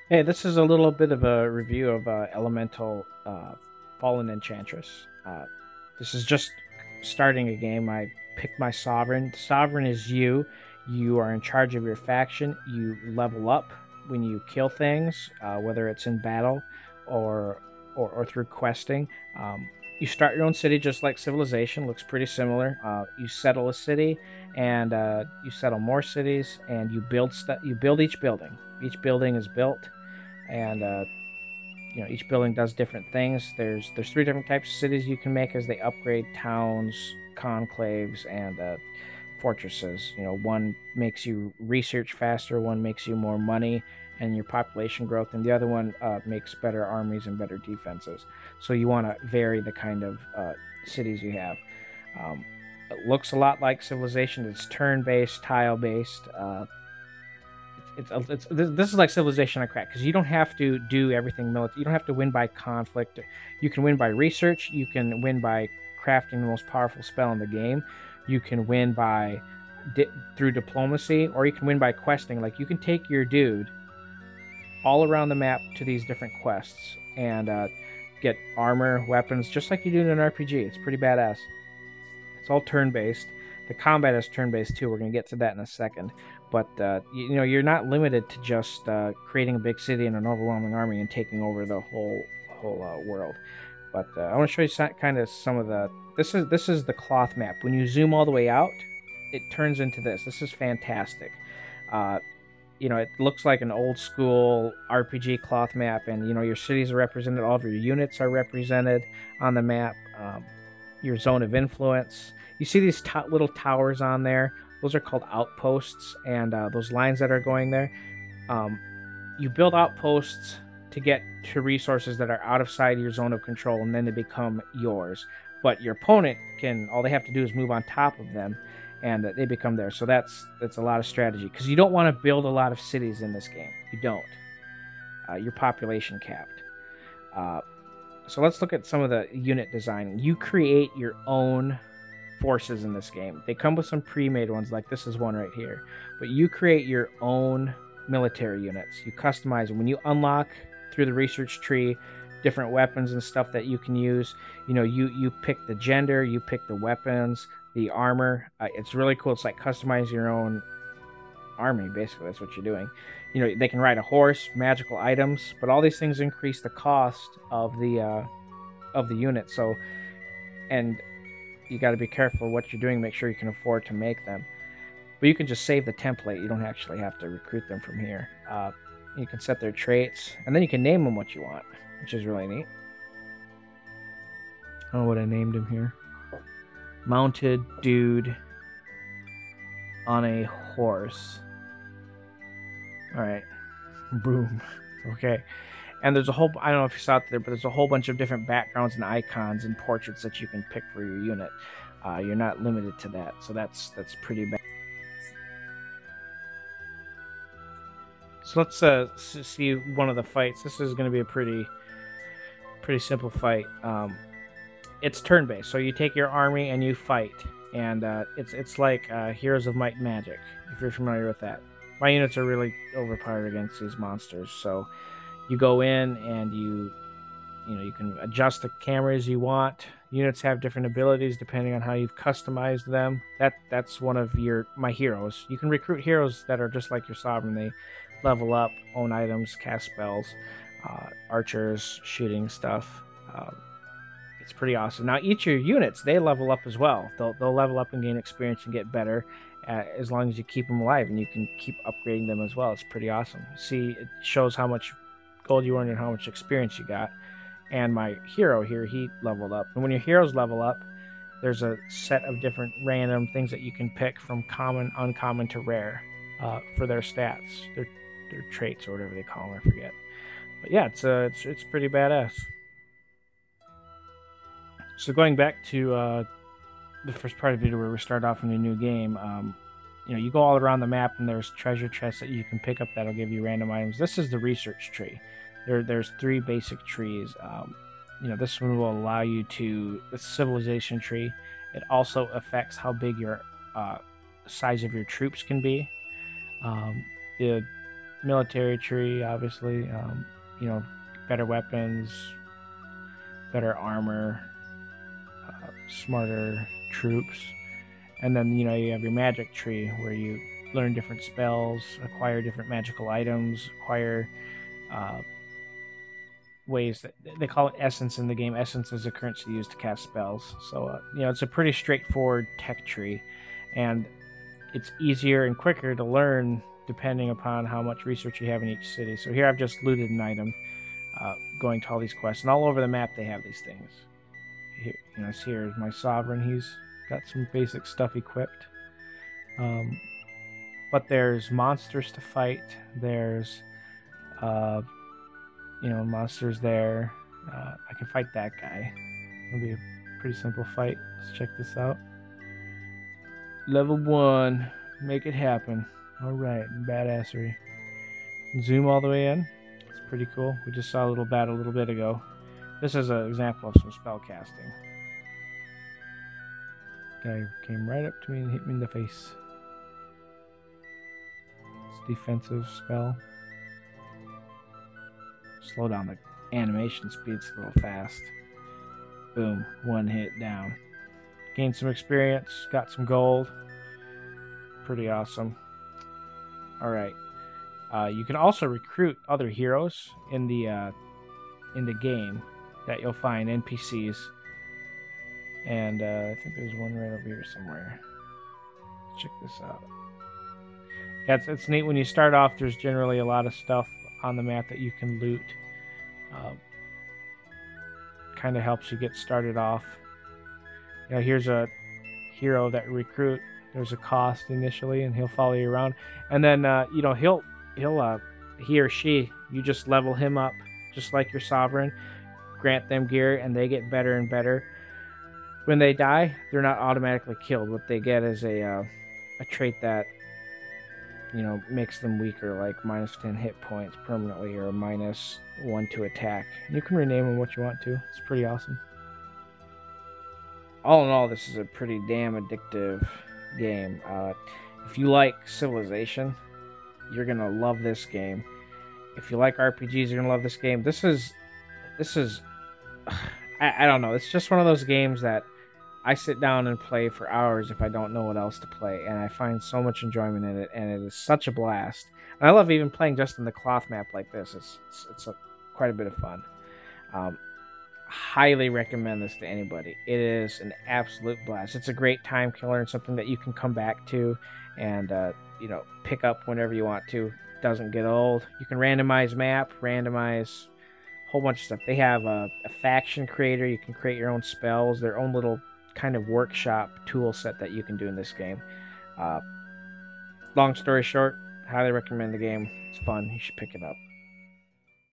Hey, this is a little bit of a review of Elemental Fallen Enchantress. This is just starting a game. I picked my Sovereign. The Sovereign is you. You are in charge of your faction. You level up when you kill things, whether it's in battle or or through questing. You start your own city just like Civilization. Looks pretty similar. You settle a city, and you settle more cities, and you build You build each building. Each building is built, and each building does different things. There's three different types of cities you can make as they upgrade: towns, conclaves, and fortresses. One makes you research faster, one makes you more money and your population growth, and the other one makes better armies and better defenses. So you want to vary the kind of cities you have. um, it looks a lot like Civilization. It's turn-based, tile-based. This is like Civilization on crack, because you don't have to do everything military. You don't have to win by conflict. You can win by research. You can win by crafting the most powerful spell in the game. You can win by through diplomacy, or you can win by questing. Like, you can take your dude all around the map to these different quests and get armor, weapons, just like you do in an RPG. It's pretty badass. It's all turn-based. The combat is turn-based too. We're gonna get to that in a second. But you're not limited to just creating a big city and an overwhelming army and taking over the whole world. But I want to show you kind of some of the. This is the cloth map. When you zoom all the way out, it turns into this. This is fantastic. Uh, it looks like an old school RPG cloth map, and your cities are represented. All of your units are represented on the map. Your zone of influence. You see these little towers on there. Those are called outposts, and those lines that are going there. Um, you build outposts to get to resources that are out of sight of your zone of control, and then they become yours. But your opponent can. All they have to do is move on top of them, and they become theirs. So that's a lot of strategy, because you don't want to build a lot of cities in this game. You don't. Your population capped. Uh, so let's look at some of the unit design. You create your own forces in this game. They come with some pre-made ones, like this is one right here. But you create your own military units. You customize them. When you unlock through the research tree different weapons and stuff that you can use, you pick the gender, you pick the weapons, the armor. It's really cool. It's like customizing your own army, basically. That's what you're doing. They can ride a horse, magical items, but all these things increase the cost of the unit. So, and you got to be careful what you're doing. Make sure you can afford to make them. But you can just save the template. You don't actually have to recruit them from here. You can set their traits, and then you can name them what you want, which is really neat. I don't know what I named him here. Mounted dude on a horse. All right. Boom. Okay. And there's a whole, I don't know if you saw it there, but there's a whole bunch of different backgrounds and icons and portraits that you can pick for your unit. You're not limited to that. So that's pretty bad. So let's see one of the fights. This is going to be a pretty simple fight. It's turn-based. So you take your army and you fight. And it's like Heroes of Might and Magic, if you're familiar with that. My units are really overpowered against these monsters. So you go in and you can adjust the cameras you want. Units have different abilities depending on how you've customized them. That's one of my heroes. You can recruit heroes that are just like your Sovereign. They level up, own items, cast spells, archers, shooting stuff. It's pretty awesome. Now each of your units, they level up as well. They'll level up and gain experience and get better, as long as you keep them alive, and you can keep upgrading them as well. It's pretty awesome. See, it shows how much gold you earned and how much experience you got. And my hero here, he leveled up. And when your heroes level up, there's a set of different random things that you can pick from common, uncommon to rare for their stats, their traits or whatever they call them. I forget. But yeah, it's pretty badass. So going back to the first part of the video where we start off in a new game, you go all around the map and there's treasure chests that you can pick up that'll give you random items. This is the research tree. There's three basic trees. This one will allow you to, the civilization tree. It also affects how big your size of your troops can be. The military tree, obviously. You know, better weapons, better armor, smarter troops. And then, you know, you have your magic tree where you learn different spells, acquire different magical items, acquire ways that they call it essence in the game. Essence is a currency used to cast spells. So, you know, it's a pretty straightforward tech tree. And it's easier and quicker to learn depending upon how much research you have in each city. So here I've just looted an item, going to all these quests, and all over the map they have these things. Here, you know, here's my sovereign. He's got some basic stuff equipped. But there's monsters to fight. There's, you know, monsters there. I can fight that guy. It'll be a pretty simple fight. Let's check this out. Level 1. Make it happen. Alright, badassery. Zoom all the way in. It's pretty cool. We just saw a little battle a little bit ago. This is an example of some spell casting. Guy came right up to me and hit me in the face. It's defensive spell. Slow down the animation speed's a little fast. Boom, one hit down. Gained some experience, got some gold. Pretty awesome. Alright. You can also recruit other heroes in the game that you'll find NPCs. And I think there's one right over here somewhere. Let's check this out. Yeah, it's neat. When you start off, there's generally a lot of stuff on the map that you can loot. Kind of helps you get started off. You know, here's a hero that recruit. There's a cost initially, and he'll follow you around. And then you know, he or she, you just level him up, just like your sovereign. Grant them gear, and they get better and better. When they die, they're not automatically killed. What they get is a trait that, you know, makes them weaker, like minus 10 hit points permanently, or minus 1 to attack. You can rename them what you want to. It's pretty awesome. All in all, this is a pretty damn addictive game. If you like Civilization, you're gonna love this game. If you like RPGs, you're gonna love this game. This is I don't know. It's just one of those games that I sit down and play for hours if I don't know what else to play, and I find so much enjoyment in it, and it is such a blast. And I love even playing just in the cloth map like this. It's quite a bit of fun. Highly recommend this to anybody. It is an absolute blast. It's a great time killer and something that you can come back to and you know, pick up whenever you want to. Doesn't get old. You can randomize map, randomize a whole bunch of stuff. They have a faction creator. You can create your own spells, their own little kind of workshop tool set that you can do in this game. Long story short, highly recommend the game. It's fun. You should pick it up.